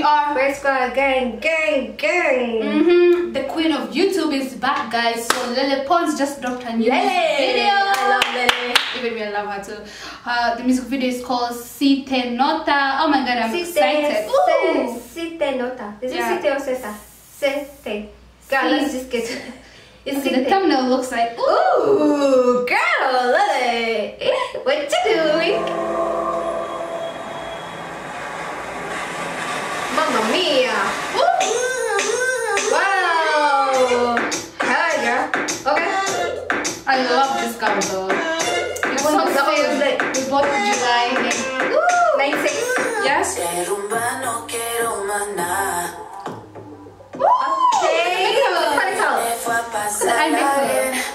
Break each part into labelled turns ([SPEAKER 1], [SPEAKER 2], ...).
[SPEAKER 1] are
[SPEAKER 2] Red Squad gang.
[SPEAKER 1] The queen of YouTube is back, guys. So Lele Pons just dropped a new video.
[SPEAKER 2] I love Lele.
[SPEAKER 1] Even me, I love her too. The music video is called Nota. Oh my god, I'm excited.
[SPEAKER 2] Nota. Is it
[SPEAKER 1] Yeah.
[SPEAKER 2] Site or Seta? Sete. Girl, let's just get it.
[SPEAKER 1] Okay, the thumbnail looks like
[SPEAKER 2] Ooh, girl, Lele. What you doing? Mamma mia. Wow. Hi, girl. Okay.
[SPEAKER 1] I love this girl though. We bought in July.
[SPEAKER 2] 96.
[SPEAKER 1] Yes.
[SPEAKER 2] Okay.
[SPEAKER 1] I make her.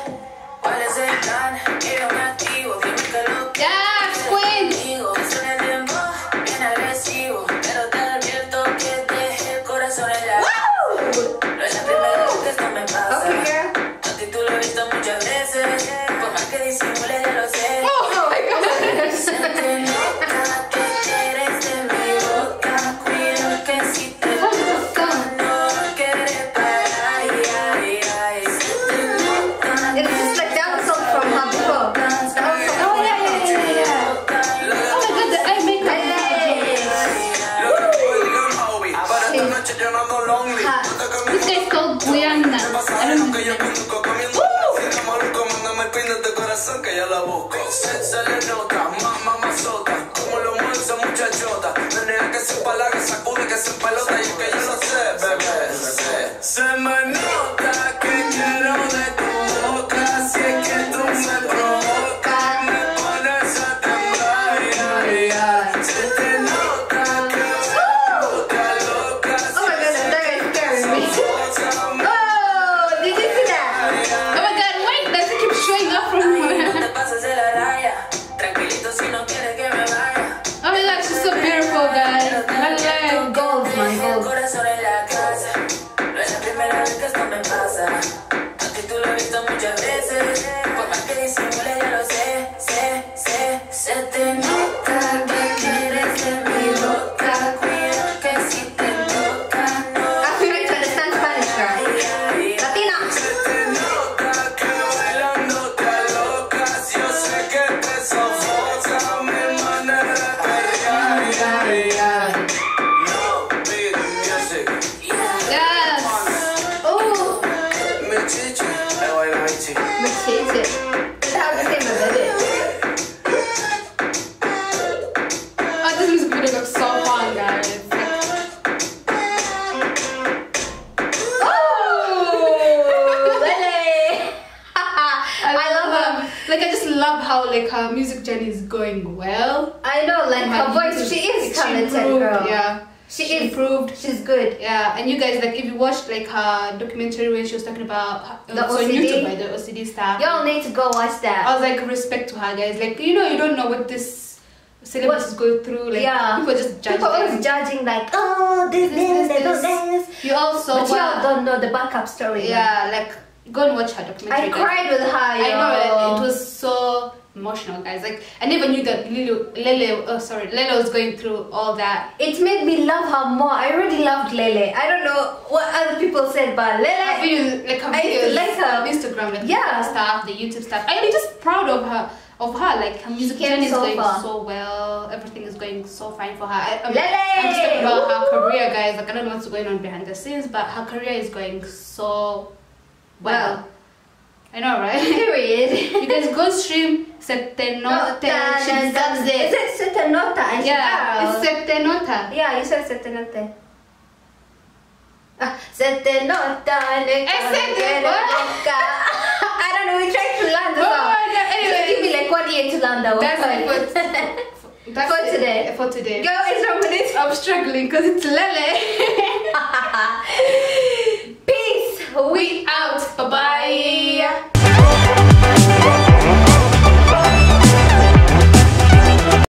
[SPEAKER 1] Yes, queen. This guy's called Guaynaa. I don't know.
[SPEAKER 3] Se me nota que quiero de tu boca, si es que tú me provocas, me pones a temblar, se te nota que me loca,
[SPEAKER 2] Oh my god, that guy's scaring me. Oh, did you see that?
[SPEAKER 1] Oh my god, wait, does it keep showing up from her? Oh my god, she's so beautiful, guys.
[SPEAKER 2] Gold, my gold.
[SPEAKER 3] Se te nota que quieres de mi boca, cuida que si te toca no.
[SPEAKER 2] I feel like to understand Spanish, girl. Latina.
[SPEAKER 3] Se te nota que bailando te locas, yo sé que te sofoca mi manera de perrear. No beat music.
[SPEAKER 1] Yes.
[SPEAKER 2] Oh,
[SPEAKER 3] Mi chichi, me baila mi chichi.
[SPEAKER 2] my chichi. That's how to say my baby.
[SPEAKER 1] Oh, this music video looks so fun, guys.
[SPEAKER 2] Oh, Lele. I love her.
[SPEAKER 1] Like, I just love how like her music journey is going well.
[SPEAKER 2] I know, like her
[SPEAKER 1] Her
[SPEAKER 2] voice,
[SPEAKER 1] YouTube-
[SPEAKER 2] she is
[SPEAKER 1] she
[SPEAKER 2] talented,
[SPEAKER 1] improved,
[SPEAKER 2] girl.
[SPEAKER 1] Yeah.
[SPEAKER 2] She
[SPEAKER 1] She
[SPEAKER 2] is.
[SPEAKER 1] improved.
[SPEAKER 2] She's good.
[SPEAKER 1] Yeah, and you guys, like, if you watched like her documentary when she was talking about
[SPEAKER 2] The
[SPEAKER 1] it's on
[SPEAKER 2] OCD?
[SPEAKER 1] YouTube, by the OCD stuff.
[SPEAKER 2] Y'all need to go watch that.
[SPEAKER 1] I was like, respect to her, guys. Like, you know, you don't know what this celebrities go through. Like,
[SPEAKER 2] Yeah.
[SPEAKER 1] people just judge
[SPEAKER 2] People always
[SPEAKER 1] them.
[SPEAKER 2] judging like, oh, this, they do this.
[SPEAKER 1] You also,
[SPEAKER 2] But y'all don't know the backup story.
[SPEAKER 1] yeah, like, go and watch her documentary.
[SPEAKER 2] I
[SPEAKER 1] guys.
[SPEAKER 2] cried with her,
[SPEAKER 1] I know,
[SPEAKER 2] yo.
[SPEAKER 1] it was so emotional, guys. Like, I never knew that Lele was going through all that.
[SPEAKER 2] It made me love her more. I already loved Lele. I don't know what other people said, but
[SPEAKER 1] Her
[SPEAKER 2] Lele,
[SPEAKER 1] videos, like her
[SPEAKER 2] I used to
[SPEAKER 1] videos
[SPEAKER 2] like her.
[SPEAKER 1] on Instagram, like
[SPEAKER 2] Yeah.
[SPEAKER 1] her stuff, the YouTube stuff. I'm just proud of her. Like, her music
[SPEAKER 2] Came
[SPEAKER 1] journey is
[SPEAKER 2] so
[SPEAKER 1] going
[SPEAKER 2] far.
[SPEAKER 1] so well. Everything is going so fine for her. I'm
[SPEAKER 2] Lele!
[SPEAKER 1] just talking about her career, guys. Like, I don't know what's going on behind the scenes, but her career is going so well. I know, right?
[SPEAKER 2] period.
[SPEAKER 1] You guys go stream Nota. She deserves
[SPEAKER 2] Is
[SPEAKER 1] it.
[SPEAKER 2] it Nota?
[SPEAKER 1] Yeah, it's Nota.
[SPEAKER 2] Yeah, you said Nota. Nota. I don't know, we tried to learn the
[SPEAKER 1] Oh
[SPEAKER 2] song.
[SPEAKER 1] my God, anyway.
[SPEAKER 2] Just give me like 1 year to learn that one.
[SPEAKER 1] That's it
[SPEAKER 2] For today.
[SPEAKER 1] For today.
[SPEAKER 2] Girl, it's wrong with it.
[SPEAKER 1] I'm struggling because it's Lele.
[SPEAKER 2] Peace.
[SPEAKER 1] We out. Bye bye.